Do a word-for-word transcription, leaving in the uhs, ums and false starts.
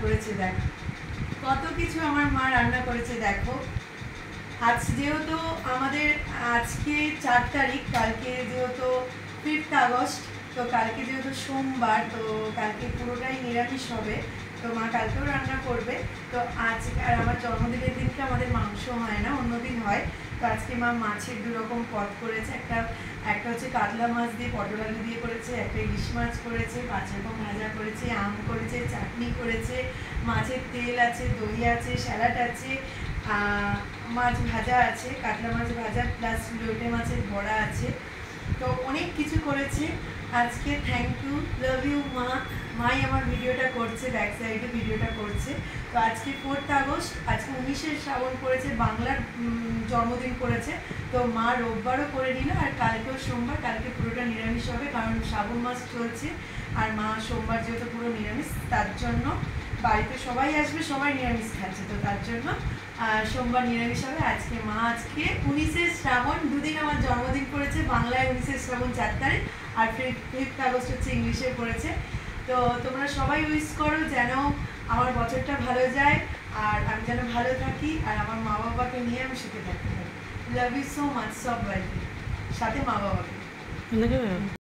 করেছে দেখো, কত কিছু আমার মা রান্না করেছে দেখো। আজ যেহেতু আমাদের আজকে চার তারিখ, কালকে যেহেতু ফিফথ আগস্ট, তো কালকে যেহেতু সোমবার, তো কালকে পুরোটাই নিরামিষ হবে। তো মা কালকেও রান্না করবে। তো আজ আর আমার জন্মদিনের দিনকে আমাদের মাংস হয় না, অন্যদিন হয়। তো আজকে মা মাছের দু রকম পদ করেছে, একটা একটা হচ্ছে কাতলা মাছ দিয়ে পটল আলু দিয়ে করেছে, একটা ইলিশ মাছ করেছে, পাঁচ রকম ভাজা করেছে, আম করেছে, চাটনি করেছে, মাছের তেল আছে, দই আছে, স্যালাড আছে, মাছ ভাজা আছে, কাতলা মাছ ভাজা প্লাস লোটে মাছের বড়া আছে। তো অনেক কিছু করেছে আজকে। থ্যাংক ইউ, লাভ ইউ মা। মাই আমার ভিডিওটা করছে, ব্যাক সাইডে ভিডিওটা করছে। তো আজকে ফোর্থ আগস্ট, আজকে উনিশে শ্রাবণ পড়েছে, বাংলার জন্মদিন করেছে। তো মা রোববারও করে নিল, আর কালকেও সোমবার, কালকে পুরোটা নিরামিষ হবে, কারণ শ্রাবণ মাস চলছে। আর মা সোমবার যেহেতু পুরো নিরামিষ, তার জন্য বাড়িতে সবাই আসবে, সবাই নিরামিষ খাচ্ছে, তো তার জন্য সোমবার নিরামিষ হবে। আজকে মা আজকে উনিশে শ্রাবণ, দুদিন আমার জন্মদিন করেছে, বাংলায় উনিশে শ্রাবণ চার তারিখ, আর ফিফথ আগস্ট হচ্ছে ইংলিশে পড়েছে। তো তোমরা সবাই উইশ করো যেন আমার বছরটা ভালো যায়, আর আমি যেন ভালো থাকি, আর আমার মা বাবাকে নিয়ে আমি সুখে থাকতে পারি। লাভ ইউ সো মাচ সবাইকে, সাথে মা বাবাকে।